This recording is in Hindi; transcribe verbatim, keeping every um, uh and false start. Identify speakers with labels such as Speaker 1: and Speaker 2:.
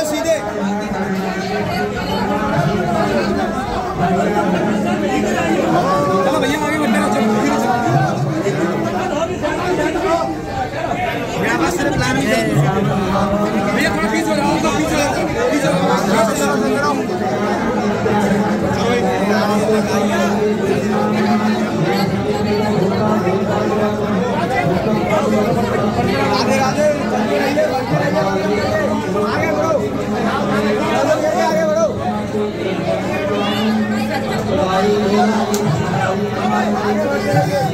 Speaker 1: सीधे चलो भैया आगे बढ़ने चलो मेरा पास सिर्फ प्लान है भैया थोड़ा पीछे हो जाओ पीछे पीछे राधे राधे आगे बढ़ो आगे बढ़ो आगे बढ़ो